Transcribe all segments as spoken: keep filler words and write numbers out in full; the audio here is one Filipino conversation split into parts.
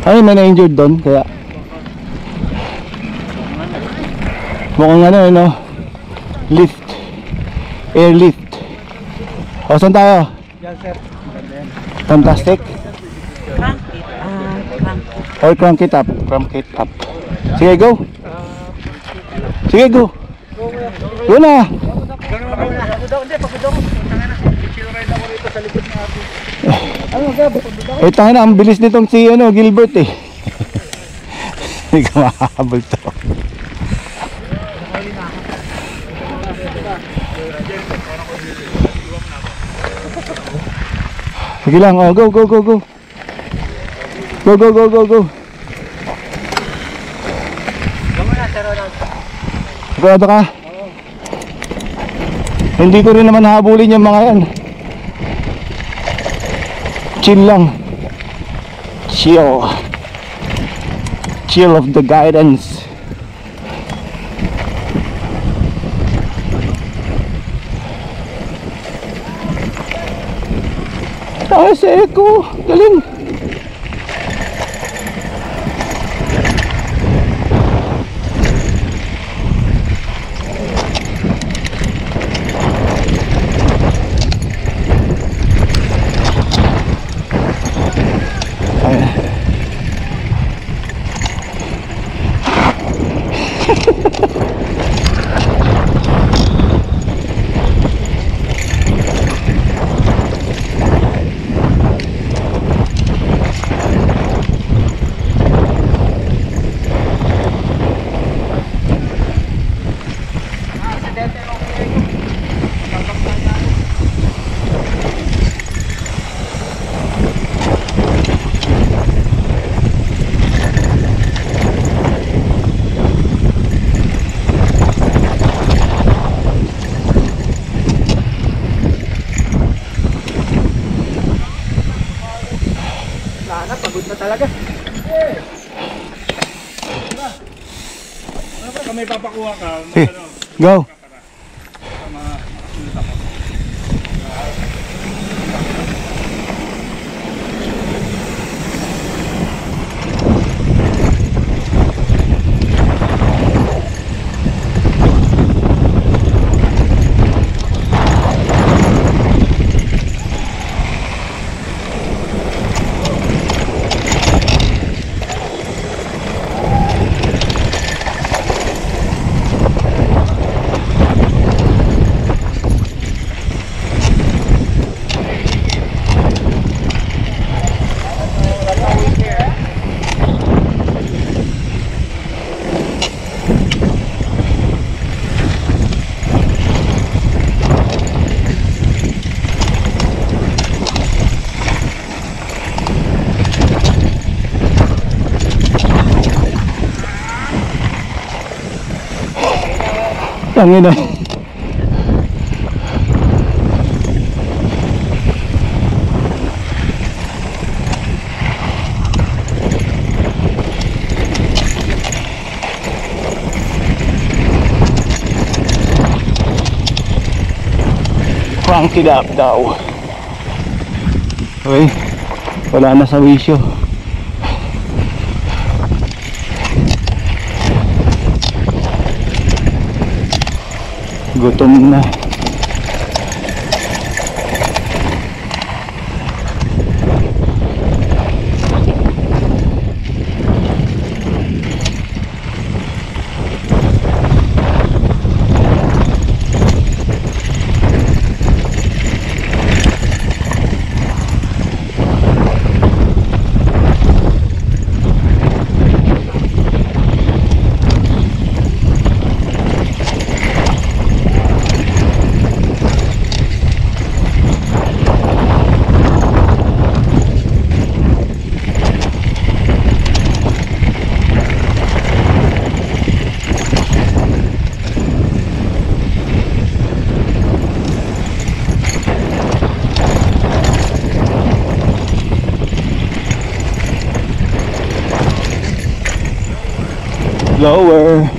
Ay, may na-injured doon, kaya mukhang ano, ano, lift, airlift. O, saan tayo? Yan sir. Fantastic. Crank it. Ah, crank it. Or crank it up, crank it up. Sige, go. Sige, go. Go na. Eh, tayo na, ang bilis nitong si ano, Gilbert eh. Hindi ka makahabol to. Sige lang, oh, go, go, go, go. Go, go, go, go, go. Sigurado ka? Hindi ko rin naman habulin yung mga yan. Chill lang. Chill. Chill of the guidance. Ay, si Eko. Galing. Pagod na talaga. Eh. Ano may papakuha ka? Eh, go. Tangin na. Crank it up daw. Okay, wala na sa wisyo. Gutom na. Lower.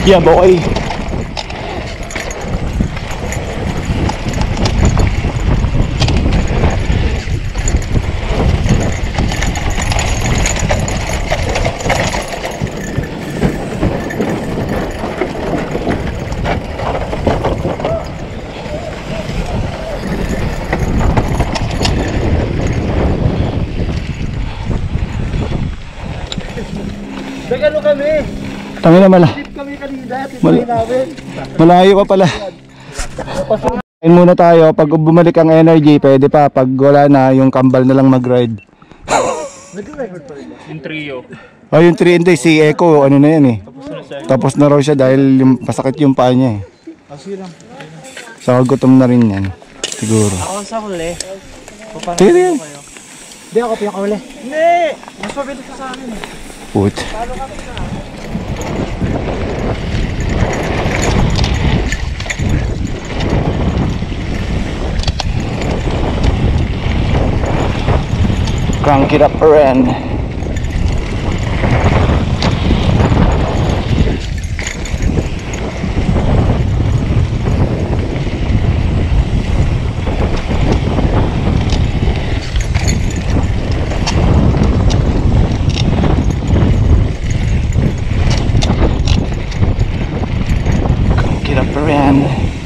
Yeah, boy. Nagano kami? Tangin na mala. Tip kami kanina. Tip Mal- namin. Malayo pa pala. Kain muna tayo. Pag bumalik ang energy, pwede pa. Pag wala na, yung kambal na lang mag-ride. Nag-record pa rin ba? Yung trio. Oh, yung three hindi. Si Echo, ano na yan eh. Tapos na raw siya dahil yung, masakit yung paa niya eh. Ah, sige lang. Saka gutom na rin yan. Siguro. Ako sa huli. Sige yan. Hindi ako pinakauli. Hindi! Mas mabilis ka sa amin eh. Put. Crank it up around. Crank it up around.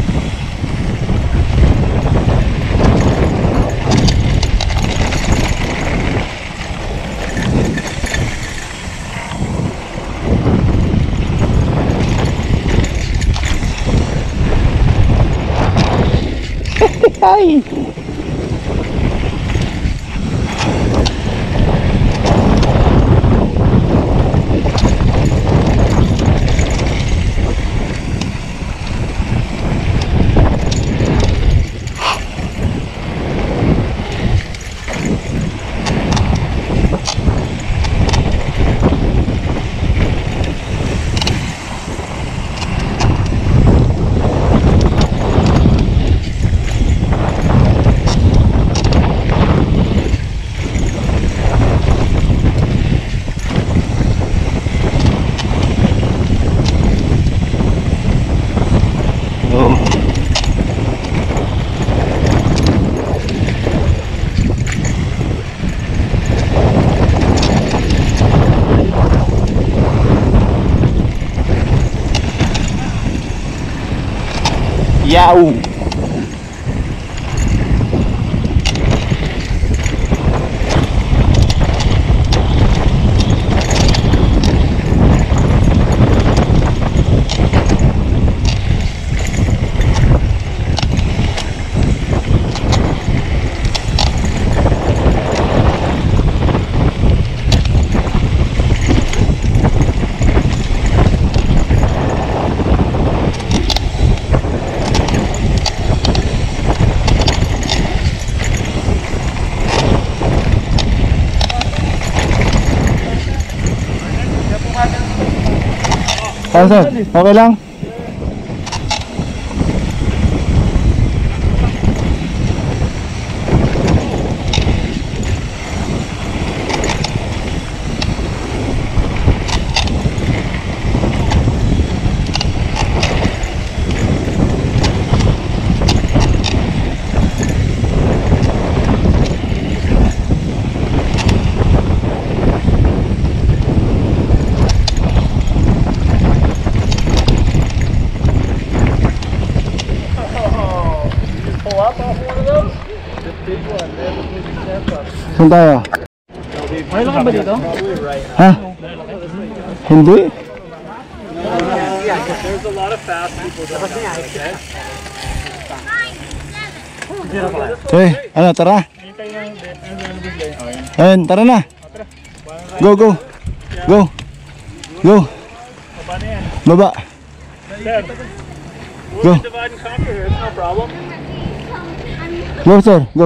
Ay. Oh. Yow. Ano sir? Okay lang? Saan tayo? May lang ba dito? Ha? Hindi? There's a lot of fast people that Eh, ano, tara. Ayun, tara na. Go, go. Go. Go. Baba. Sir, Go. we'll divide and conquer here. It's no problem. Go, sir. Go.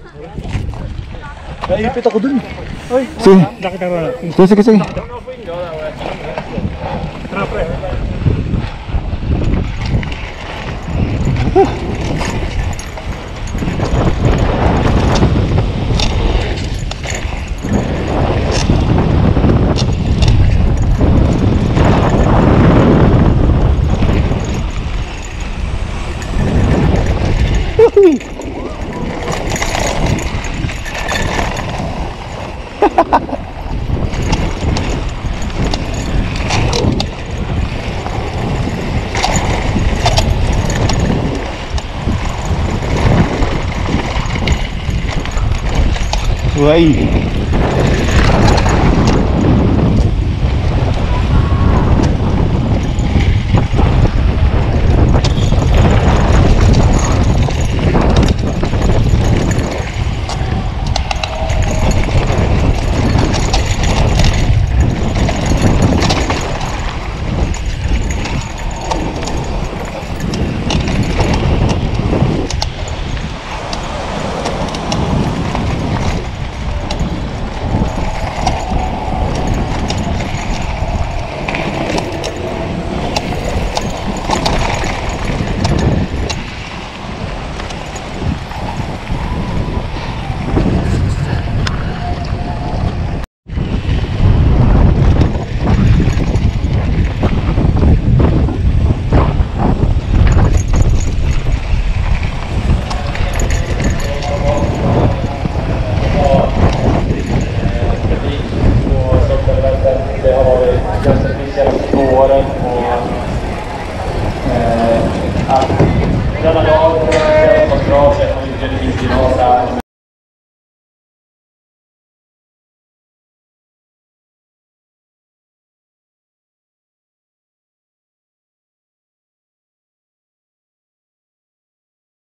Naipit ako dun. Sige. Nakita mo na. Sige, sige, sige. I don't know if we can go that way. Tara, pre. Buhay.